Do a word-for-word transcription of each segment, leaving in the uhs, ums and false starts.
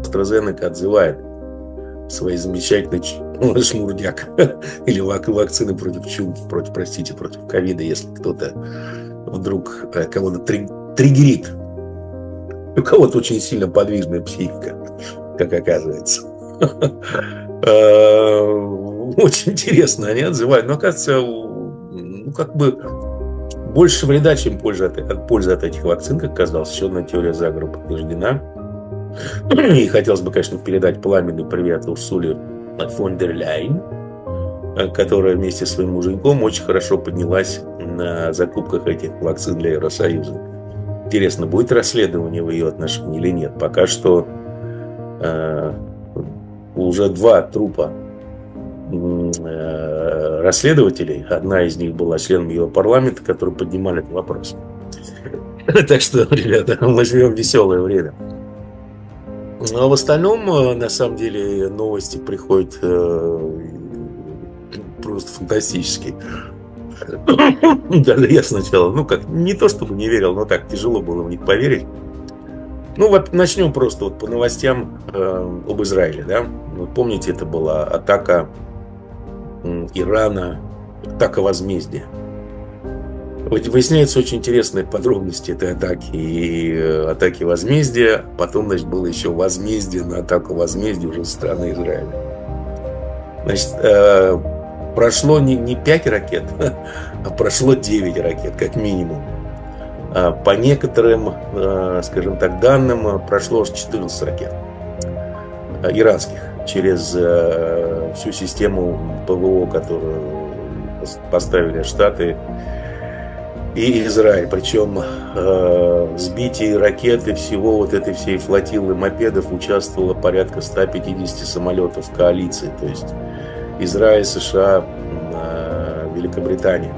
AstraZeneca отзывает свои замечательные шмурдяк или вак вакцины против чумки, против, простите, против ковида, если кто-то вдруг кого-то триггерит. У кого-то очень сильно подвижная психика, как оказывается. Очень интересно, они отзывают. Но, оказывается, ну, как бы больше вреда, чем пользы от, пользы от этих вакцин, как оказалось. Еще одна теория заговора подтверждена. И хотелось бы, конечно, передать пламенный привет Урсуле фон дер Ляйен, которая вместе с своим муженьком очень хорошо поднялась на закупках этих вакцин для Евросоюза. Интересно, будет расследование в ее отношении или нет. Пока что э, уже два трупа э, расследователей. Одна из них была членом его парламента, которые поднимали этот вопрос. Так что, ребята, мы живем в веселое время. А в остальном, на самом деле, новости приходят э, просто фантастические. Даже я сначала, ну как, не то чтобы не верил, но так тяжело было в них поверить. Ну вот начнем просто вот по новостям э, об Израиле, да. Вот помните, это была атака э, Ирана, атака возмездия. Выясняются очень интересные подробности этой атаки и э, атаки возмездия. Потом, значит, было еще возмездие на атаку возмездия уже со стороны Израиля. Значит, э, прошло не, не пять ракет, а прошло девять ракет, как минимум. А по некоторым, э, скажем так, данным, прошло аж четырнадцать ракет э, иранских через э, всю систему ПВО, которую поставили Штаты и Израиль. Причем э, в сбитии ракеты всего вот этой всей флотилы мопедов участвовало порядка ста пятидесяти самолетов коалиции. То есть Израиль, США, э, Великобритания.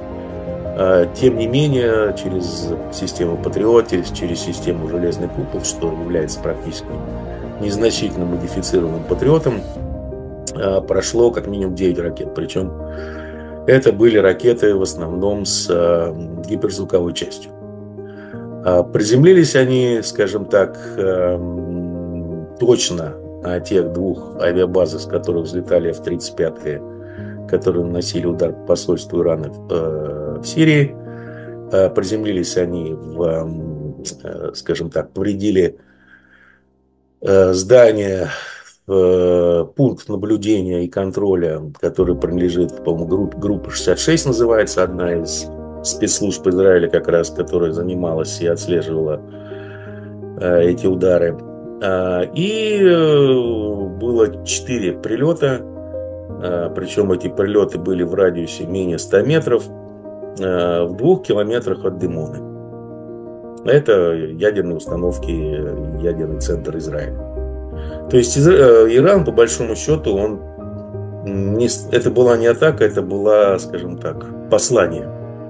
Э, тем не менее, через систему Патриот, через, через систему Железный купол, что является практически незначительно модифицированным Патриотом, э, прошло как минимум девять ракет. Причем это были ракеты в основном с э, гиперзвуковой частью. Э, приземлились они, скажем так, э, точно на тех двух авиабазах, с которых взлетали эф тридцать пять, которые наносили удар по посольству Ирана в, э, в Сирии. Э, приземлились они в, э, скажем так, повредили э, здание, пункт наблюдения и контроля, который принадлежит, по-моему, группе, группа шестьдесят шесть называется, одна из спецслужб Израиля, как раз, которая занималась и отслеживала э, эти удары. Э, и э, было четыре прилета, э, причем эти прилеты были в радиусе менее ста метров, э, в двух километрах от Димоны. Это ядерные установки, ядерный центр Израиля. То есть Иран, по большому счету, он не, это была не атака, это была, скажем так, послание.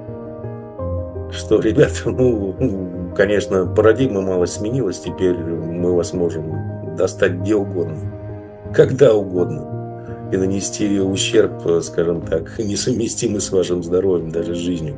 Что, ребята, ну, конечно, парадигма мало сменилась, теперь мы вас можем достать где угодно, когда угодно, и нанести ущерб, скажем так, несовместимый с вашим здоровьем, даже с жизнью.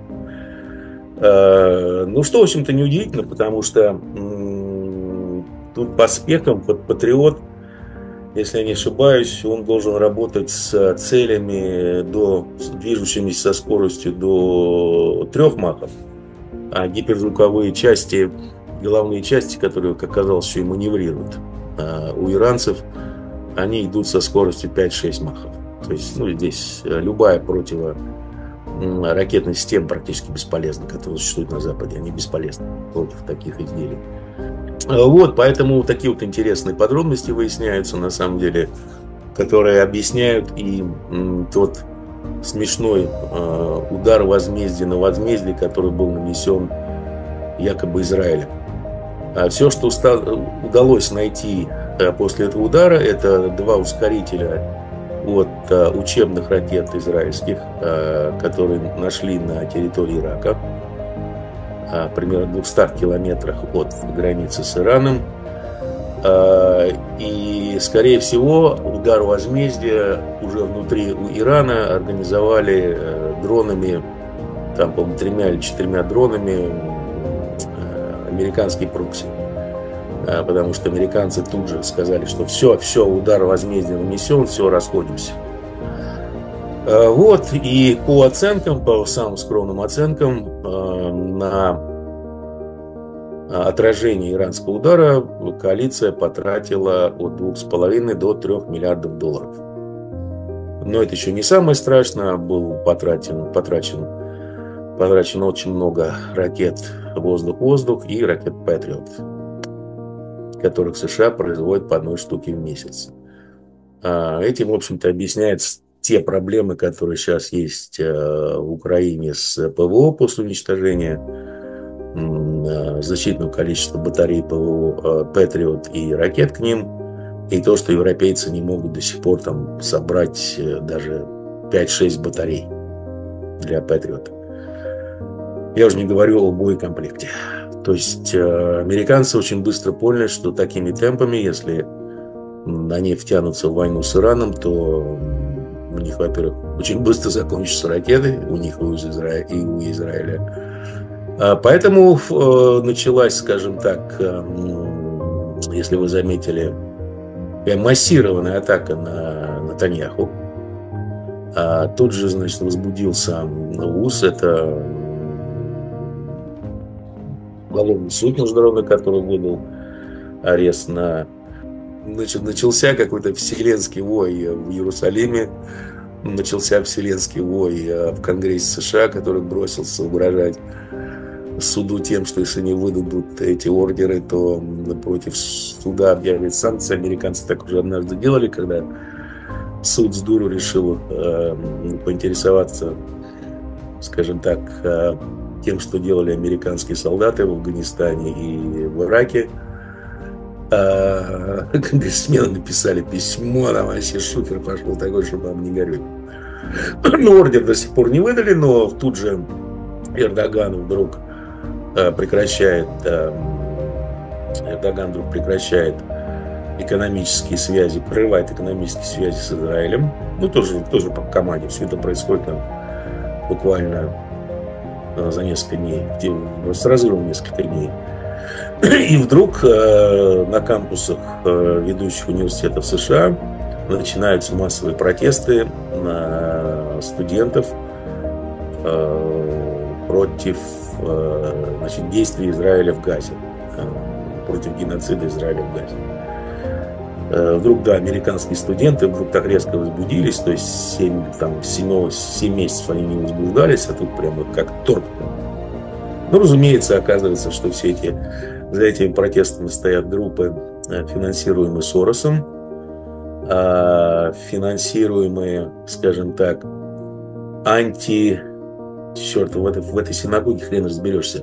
Ну, что, в общем-то, неудивительно, потому что тут по спекам под Патриот, если я не ошибаюсь, он должен работать с целями, до, движущимися со скоростью до трех махов, а гиперзвуковые части, головные части, которые, как оказалось, еще и маневрируют, а у иранцев, они идут со скоростью пять-шесть махов. То есть, ну, здесь любая противоракетная система практически бесполезна, которая существует на Западе, они бесполезны против таких изделий. Вот, поэтому такие вот интересные подробности выясняются, на самом деле, которые объясняют и м, тот смешной э, удар возмездия на возмездие, который был нанесен якобы Израилем. А все, что уста- удалось найти э, после этого удара, это два ускорителя от э, учебных ракет израильских, э, которые нашли на территории Ирака, примерно в двухстах километрах от границы с Ираном. И, скорее всего, удар возмездия уже внутри у Ирана организовали дронами, там, по-моему, тремя или четырьмя дронами американские прокси. а, потому что американцы тут же сказали, что все, все, удар возмездия нанесен, все, расходимся. А, Вот, и по оценкам, по самым скромным оценкам, а, на отражение иранского удара коалиция потратила от двух с половиной до трех миллиардов долларов. Но это еще не самое страшное. Был потрачен, потрачен, потрачено очень много ракет воздух-воздух и ракет Патриот, которых США производят по одной штуке в месяц. Этим, в общем-то, объясняется те проблемы, которые сейчас есть в Украине с ПВО после уничтожения значительного количества батарей ПВО Патриот и ракет к ним. И то, что европейцы не могут до сих пор там собрать даже пять-шесть батарей для Патриота. Я уже не говорю о боекомплекте. То есть э, американцы очень быстро поняли, что такими темпами, если они втянутся в войну с Ираном, то у них, во-первых, очень быстро закончатся ракеты, у них и у Израиля. И у Израиля. А поэтому э, началась, скажем так, э, если вы заметили, массированная атака на Нетаньяху. А тут же, значит, возбудился УС, это уголовный суд международный, который выдал арест на... Значит, начался какой-то вселенский вой в Иерусалиме, начался вселенский вой в Конгрессе США, который бросился угрожать суду тем, что если не выдадут эти ордеры, то против суда объявят санкции. Американцы так уже однажды делали, когда суд с дуру решил э, поинтересоваться, скажем так, э, тем, что делали американские солдаты в Афганистане и в Ираке. Э, конгрессмены написали письмо, там вообще шухер пошел такой, что вам не горюй. Ну, ордер до сих пор не выдали, но тут же Эрдоган вдруг прекращает, Эрдоган вдруг прекращает экономические связи, прерывает экономические связи с Израилем. Ну, тоже, тоже по команде. Все это происходит там, буквально за несколько дней, с разрывом несколько дней. И вдруг на кампусах ведущих университетов США начинаются массовые протесты студентов против, значит, действий Израиля в Газе, против геноцида Израиля в Газе. Вдруг, да, американские студенты вдруг так резко возбудились, то есть семь, там, семь, семь месяцев они не возбуждались, а тут прямо как торт. Ну, разумеется, оказывается, что все эти, за этими протестами стоят группы, финансируемые Соросом, финансируемые, скажем так, анти... Черт, в этой, в этой синагоге хрен разберешься.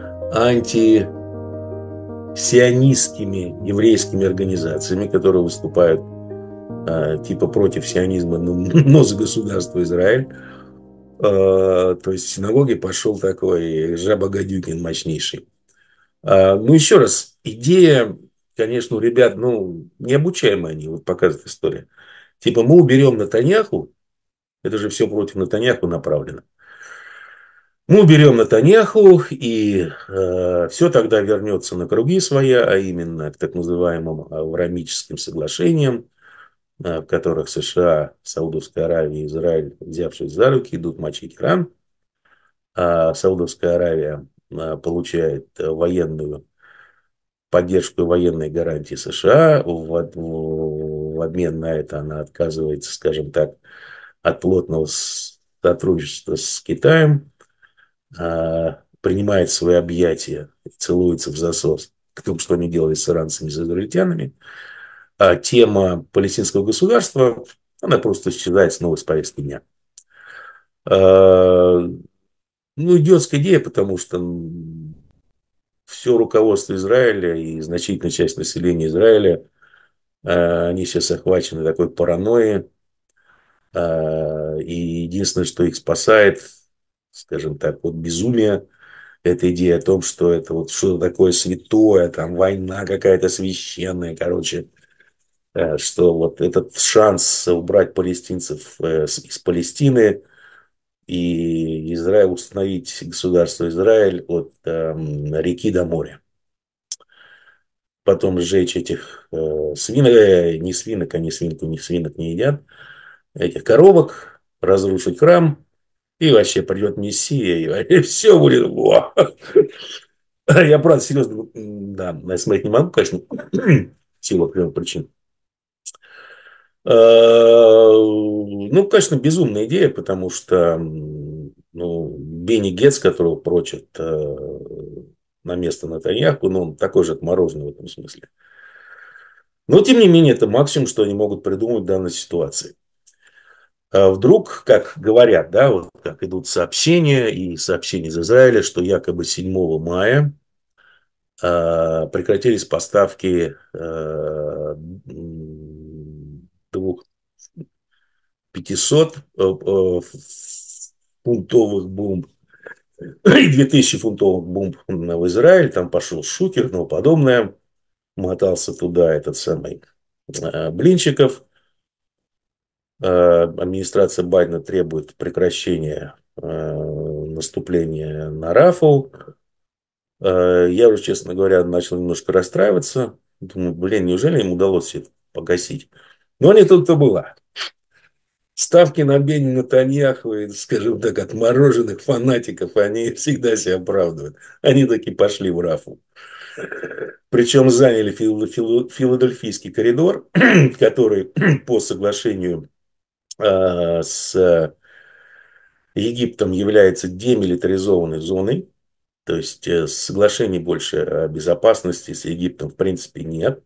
Антисионистскими еврейскими организациями, которые выступают э, типа против сионизма, но, но за государство Израиль. Э, то есть в синагоге пошел такой Жаба Гадюкин мощнейший. Э, ну, еще раз, идея, конечно, у ребят, ну, необучаемые они, вот показывает история. Типа мы уберем Нетаньяху, это же все против Нетаньяху направлено. Мы уберем Нетаньяху, и э, все тогда вернется на круги своя, а именно к так называемым авраамическим соглашениям, э, в которых США, Саудовская Аравия и Израиль, взявшись за руки, идут мочить Иран. А Саудовская Аравия э, получает военную поддержку и военные гарантии США. В, в, в обмен на это она отказывается, скажем так, от плотного сотрудничества с Китаем. Принимает свои объятия и целуется в засос к тому, что они делали с иранцами, с израильтянами. А тема палестинского государства, она просто исчезает снова с повестки дня. Ну, идиотская идея, потому что все руководство Израиля и значительная часть населения Израиля, они сейчас охвачены такой паранойей. И единственное, что их спасает, скажем так, от безумия, эта идея о том, что это вот что-то такое святое, там война какая-то священная, короче, что вот этот шанс убрать палестинцев из Палестины и Израиль, установить государство Израиль от э, реки до моря. потом сжечь этих э, свинок, э, не свинок, они свинку, не свинок не едят, этих коровок, разрушить храм, и вообще придет Мессия, и все будет. Во! Я правда серьезно, да, смотреть не могу, конечно, в силу определенных причин. Э, Ну, конечно, безумная идея, потому что ну, Бенни Гетц, которого прочат э, на место Натаньяху, ну, он такой же отмороженный в этом смысле. Но, тем не менее, это максимум, что они могут придумать в данной ситуации. А вдруг, как говорят, да, вот как идут сообщения и сообщения из Израиля, что якобы седьмого мая э, прекратились поставки э, двух пятисот э, э, фунтовых бомб и две тысячи фунтовых бомб в Израиль. Там пошел шухер и тому подобное. Мотался туда этот самый э, Блинчиков. Э, администрация Байдена требует прекращения э, наступления на Рафу. Э, я уже, честно говоря, начал немножко расстраиваться. Думаю, блин, неужели им удалось это погасить? Но не тут-то было. Ставки на Бенни Натаньяху и, скажем так, отмороженных фанатиков, они всегда себя оправдывают. Они таки пошли в Рафу. Причем заняли фил- фил- Филадельфийский коридор, который по соглашению э, с Египтом является демилитаризованной зоной. То есть э, соглашений больше о безопасности с Египтом в принципе нет.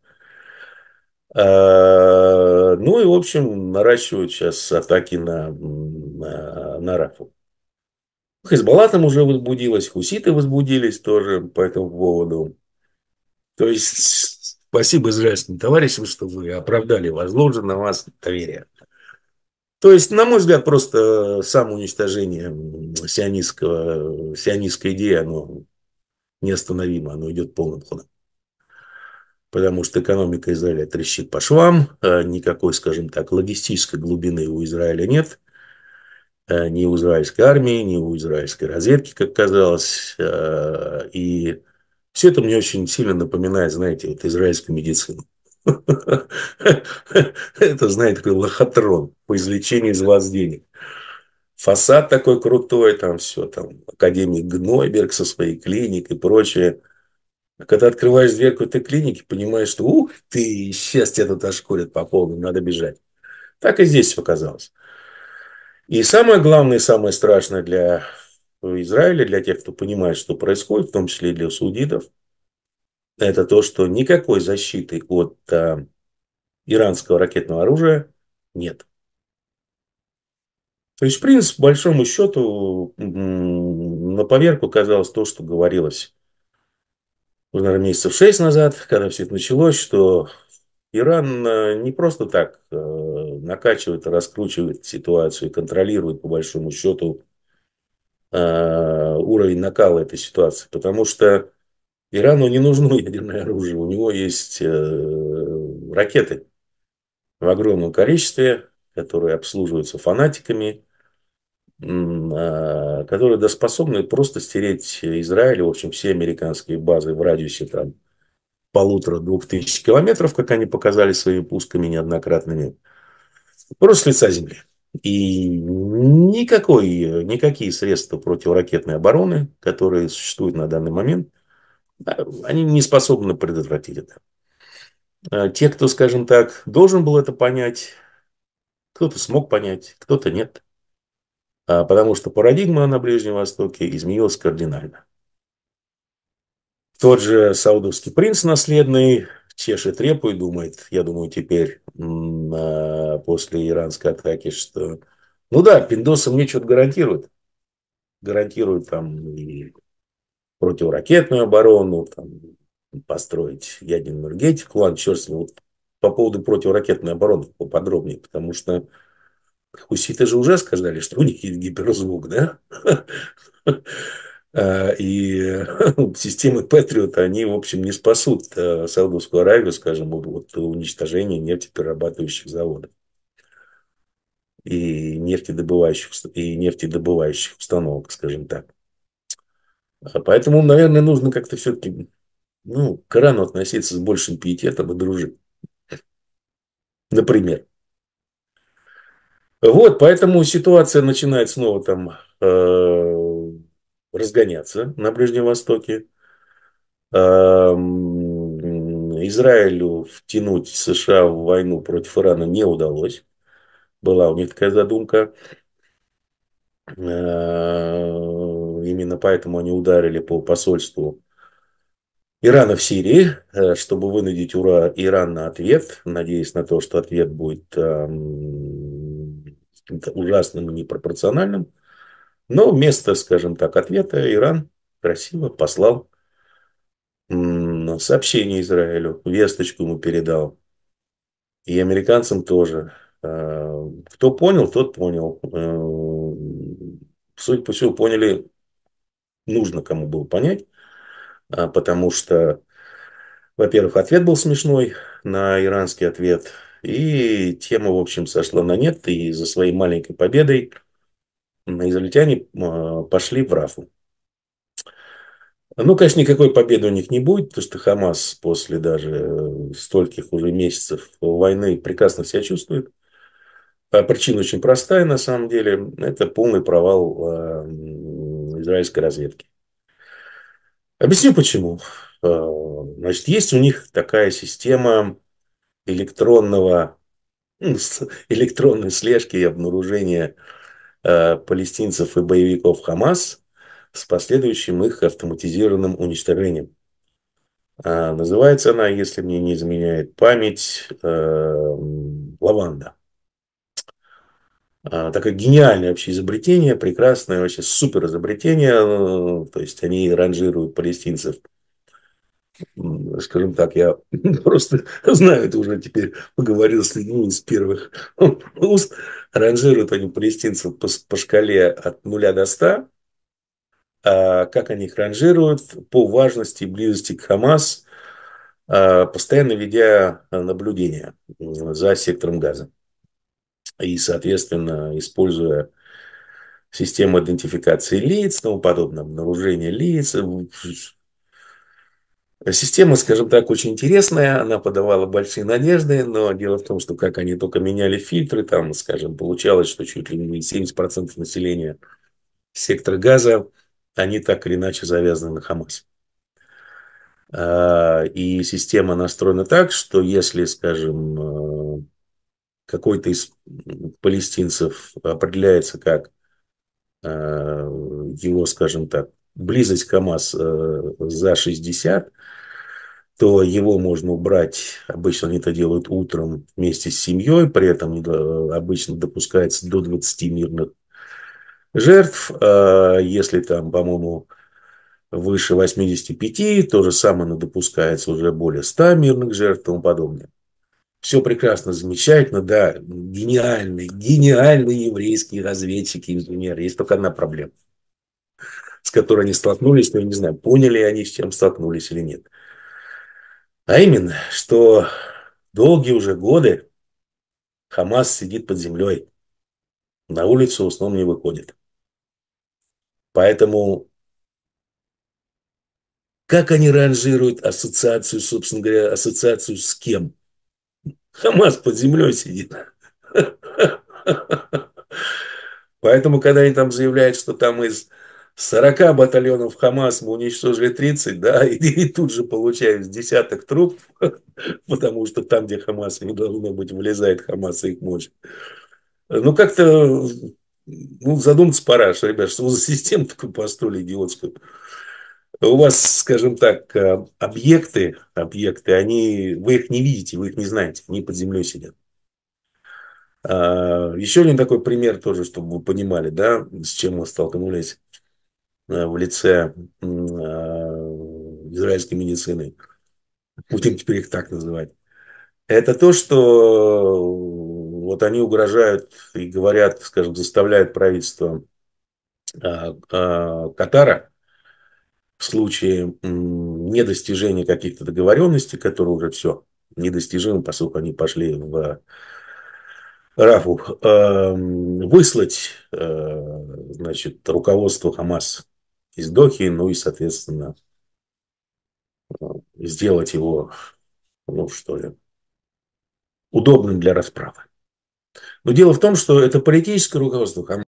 Э, Ну и, в общем, наращивают сейчас атаки на, на, на Рафу. Хизбалла там уже возбудилась, хуситы возбудились тоже по этому поводу. То есть, спасибо израильским товарищам, что вы оправдали возложенное на вас доверие. То есть, на мой взгляд, просто самоуничтожение сионистского, сионистской идеи, оно неостановимо, оно идет полным ходом. Потому что экономика Израиля трещит по швам, а никакой, скажем так, логистической глубины у Израиля нет. А ни у израильской армии, ни у израильской разведки, как казалось. А, И все это мне очень сильно напоминает, знаете, вот израильскую медицину. Это, знаете, такой лохотрон по извлечению из вас денег. Фасад такой крутой, там все, там академик Гнойберг со своей клиникой и прочее. А когда открываешь дверку этой клиники, понимаешь, что ух ты, сейчас тебя тут ошкурят по полной, надо бежать. Так и здесь все оказалось. И самое главное, и самое страшное для Израиля, для тех, кто понимает, что происходит, в том числе и для саудитов, это то, что никакой защиты от а, иранского ракетного оружия нет. То есть, в принципе, по большому счету, на поверку казалось то, что говорилось, наверное, месяцев шесть назад, когда все это началось, что Иран э, не просто так э, накачивает, раскручивает ситуацию и контролирует, по большому счету, э, уровень накала этой ситуации. Потому что Ирану не нужно ядерное оружие. У него есть э, ракеты в огромном количестве, которые обслуживаются фанатиками, э, которые да, способны просто стереть Израиль, в общем, все американские базы в радиусе там, полутора-двух тысяч километров, как они показали своими пусками неоднократными. Просто с лица земли. И никакой, никакие средства противоракетной обороны, которые существуют на данный момент, они не способны предотвратить это. А те, кто, скажем так, должен был это понять, кто-то смог понять, кто-то нет. А потому что парадигма на Ближнем Востоке изменилась кардинально. Тот же саудовский принц наследный чешет репу и думает, я думаю, теперь после иранской атаки, что ну да, пиндосы мне что-то гарантируют. Гарантируют там и противоракетную оборону, там, построить ядерную энергетику. Ладно, черт с ним. Вот по поводу противоракетной обороны поподробнее, потому что хуситы же уже сказали, что у них есть гиперзвук, да? И системы Патриот, они, в общем, не спасут Саудовскую Аравию, скажем, от уничтожения нефтеперерабатывающих заводов и нефтедобывающих, и нефтедобывающих установок, скажем так. Поэтому, наверное, нужно как-то все-таки ну, к Ирану относиться с большим пиететом и дружить. Например. Вот, поэтому ситуация начинает снова там э, разгоняться на Ближнем Востоке. Эм, Израилю втянуть США в войну против Ирана не удалось. Была у них такая задумка. Э, Именно поэтому они ударили по посольству Ирана в Сирии, э, чтобы вынудить Ура, Иран на ответ, надеясь на то, что ответ будет эм, каким-то ужасным и непропорциональным. Но вместо, скажем так, ответа Иран красиво послал м, сообщение Израилю, весточку ему передал. И американцам тоже. Э, Кто понял, тот понял. Э, Судя по всему, поняли, нужно кому было понять, а, потому что, во-первых, ответ был смешной на иранский ответ, и тема, в общем, сошла на нет, и за своей маленькой победой израильтяне а, пошли в Рафу. Ну, конечно, никакой победы у них не будет, потому что Хамас после даже э, стольких уже месяцев войны прекрасно себя чувствует. А причина очень простая, на самом деле. Это полный провал э, израильской разведки. Объясню почему. Э, Значит, есть у них такая система электронного, ну, с- электронной слежки и обнаружения э, палестинцев и боевиков Хамас с последующим их автоматизированным уничтожением. А, называется она, если мне не изменяет память, э, «Лаванда». А, такое гениальное вообще изобретение, прекрасное, вообще супер изобретение. э, То есть они ранжируют палестинцев. М, Скажем так, я просто знаю это уже теперь, поговорил с людьми из первых уст. Ранжируют они палестинцев по, по шкале от нуля до ста. А как они их ранжируют? По важности и близости к Хамас, а, постоянно ведя наблюдение м, за сектором Газа. И, соответственно, используя систему идентификации лиц, тому подобное, обнаружение лиц. Система, скажем так, очень интересная, она подавала большие надежды, но дело в том, что как они только меняли фильтры, там, скажем, получалось, что чуть ли не семьдесят процентов населения сектора Газа, они так или иначе завязаны на Хамас. А, И система настроена так, что если, скажем, э, какой-то из палестинцев определяется как э, его, скажем так, близость к Хамас э, за шестьдесят, то его можно убрать. Обычно они это делают утром вместе с семьей, при этом э, обычно допускается до двадцати мирных жертв. А если там, по-моему, выше восьмидесяти пяти, то же самое но допускается уже более ста мирных жертв и тому подобное. Все прекрасно, замечательно, да, гениальные, гениальные еврейские разведчики, инженеры. Есть только одна проблема, с которой они столкнулись, но я не знаю, поняли они, с чем столкнулись или нет. А именно, что долгие уже годы Хамас сидит под землей, на улицу в основном не выходит. Поэтому как они ранжируют ассоциацию, собственно говоря, ассоциацию с кем? Хамас под землей сидит. Поэтому, когда они там заявляют, что там из сорока батальонов Хамас мы уничтожили тридцать, да, и, и тут же получают десяток труп, потому что там, где Хамас не должно быть, вылезает Хамас и их мочь. Ну, как-то ну, задуматься пора, что, ребят, что вы за систему такую построили идиотскую. У вас, скажем так, э, объекты, объекты, они, вы их не видите, вы их не знаете, они под землей сидят. А, еще один такой пример тоже, чтобы вы понимали, да, с чем мы столкнулись э, в лице м, э, израильской медицины. Будем теперь их так называть. Это то, что вот они угрожают и говорят, скажем, заставляют правительство а, а, Катара в случае м, недостижения каких-то договоренностей, которые уже все недостижимы, поскольку они пошли в Рафу, эм, выслать э, значит, руководство Хамас из Дохи, ну и, соответственно, сделать его, ну что ли, удобным для расправы. Но дело в том, что это политическое руководство